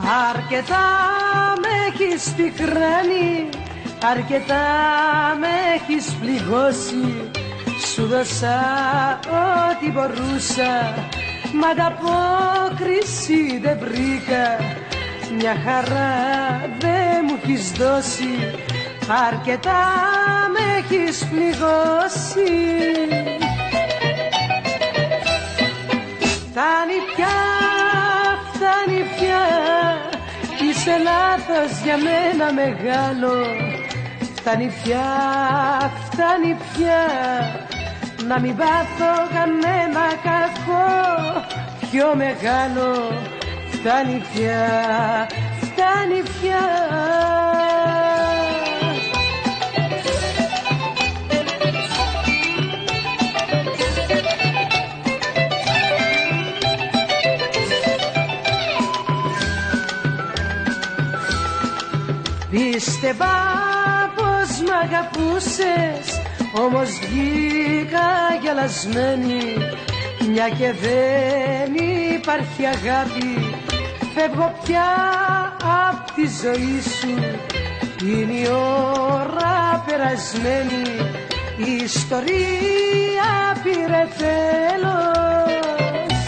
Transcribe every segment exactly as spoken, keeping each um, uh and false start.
Αρκετά με έχεις πικράνει, αρκετά με έχεις πληγώσει. Σου δώσα ό,τι μπορούσα, μα ανταπόκριση δεν βρήκα. Μια χαρά δεν μου έχεις δώσει, αρκετά με έχεις πληγώσει. Φτάνει πια, φτάνει πια, είσαι λάθος για μένα μεγάλο. Φτάνει πια, φτάνει πια, να μην πάθω κανένα κακό πιο μεγάλο. Φτάνει πια, φτάνει πια. Πίστευα πως μ' αγαπούσες, όμως βγήκα γελασμένη. Μια και δεν υπάρχει αγάπη, φεύγω πια απ' τη ζωή σου. Είναι η ώρα περασμένη, η ιστορία πήρε τέλος.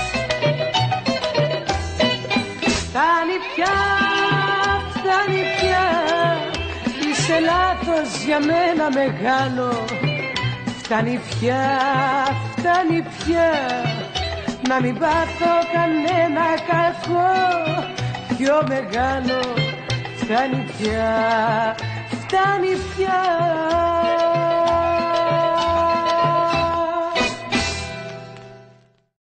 Φτάνει πια, φτάνει πια, είσαι λάθος για μένα μεγάλο. Φτάνει πια, φτάνει πια, να μην πάθω κανένα κακό πιο μεγάλο. Φτάνει πια, φτάνει πια.